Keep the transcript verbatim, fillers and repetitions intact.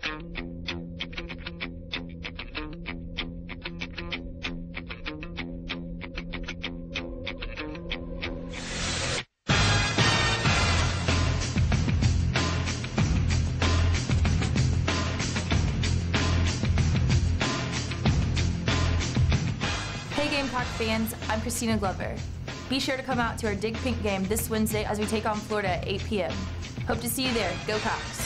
Hey Gamecock fans, I'm Christina Glover. Be sure to come out to our Dig Pink game this Wednesday as we take on Florida at eight p m Hope to see you there. Go Cox!